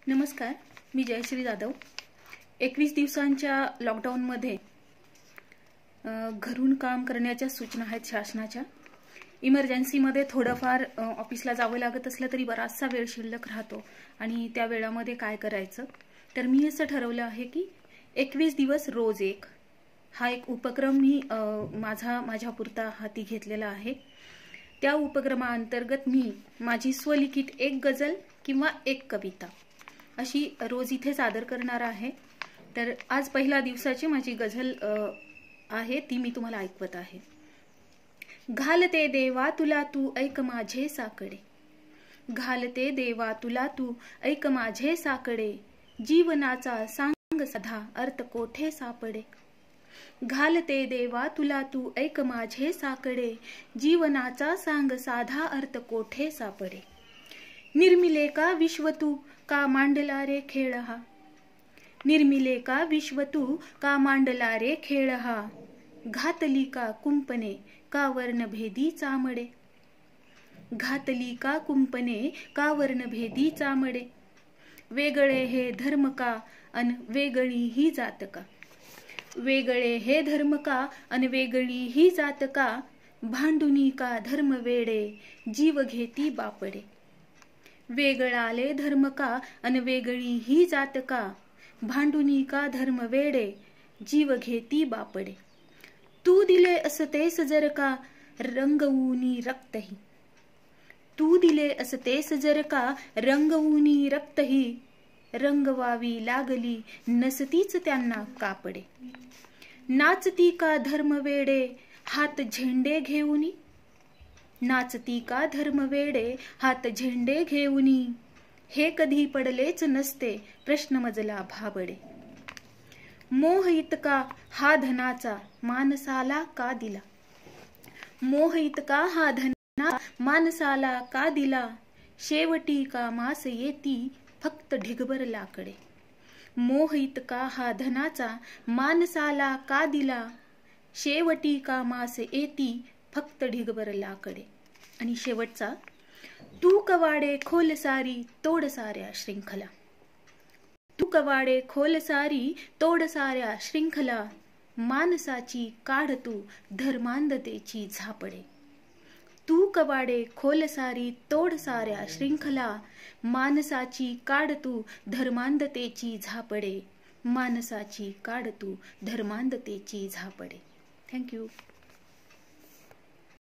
नमस्कार, मी जयश्री जाधव। 21 दिवसांच्या लॉकडाऊनमध्ये घरून काम करण्याच्या सूचना आहेत शासनाच्या। इमर्जन्सीमध्ये थोडंफार ऑफिसला जावं लागत असलं तरी बराचसा वेळ शिल्लक राहतो आणि त्या वेळामध्ये काय करायचं, तर मी असं ठरवलं आहे की 21 दिवस रोज एक हा एक उपक्रम मी माझ्यापुरता हाती घेतलेला आहे। त्या उपक्रमाअंतर्गत मी माझी स्वलिखित एक गझल किंवा एक कविता अशी रोज इथे सादर करणार आहे। तर आज पहिला दिवसाची माझी गझल आहे ती मी तुम्हाला ऐकवत आहे। घालते देवा तुला तू ऐक माझे साकडे, घालते देवा तुला तू ऐक माझे साकडे, जीवनाचा सांग साधा अर्थ कोठे सापडे। घालते देवा तुला तू ऐक माझे साकडे, जीवनाचा सांग साधा अर्थ कोठे सापडे। निर्मिले का विश्व तू का मांडला रे खेळ हा, निर्मिले का विश्व तू का मांडला रे खेळ हा, घातली का कुंपणे का वर्णभेदी चामडे, घातली का कुंपणे का वर्णभेदी चामडे। वेगळे हे धर्म का अन वेगळी ही जात का, वेगळे हे धर्म का अन वेगळी ही जात का, भांडुनी का धर्म वेडे जीव घेती बापडे। वेगळाले धर्म का अन वेगळी ही जात का, भांडुनी का धर्म वेडे जीव घेती बापडे। तू दिले असतेस जर का रंगवूनी रक्तही, तू दिले असतेस जर का रंगवूनी रक्तही, रंगवावी लागली नसतीच त्यांना कापडे। नाचती का धर्म वेडे हात झेंडे घेऊनी, नाचती का धर्म वेडे हात झेंडे घेऊनी, हे कधी पडलेच नसते प्रश्न मजला भाबडे। मोह इतका हा धनाचा माणसाला का दिला, मोह इतका हा धना माणसाला का दिला, शेवटी का मास येती फक्त ढिगभर लाकडे। मोह इतका हा धनाचा माणसाला का दिला, शेवटी का मास येती फक्त ढिगभर लाकडे। आणि शेवटचा, तू कवाडे खोल सारी तोड साऱ्या श्रृंखला, तू कवाडे खोल सारी तोड साऱ्या श्रृंखला, माणसाची काढ तू धर्मांधतेची झापडे। तू कवाडे खोल सारी तोड साऱ्या श्रृंखला, माणसाची काढ तू धर्मांधतेची झापडे, माणसाची काढ तू धर्मांधतेची झापडे। थँक्यू।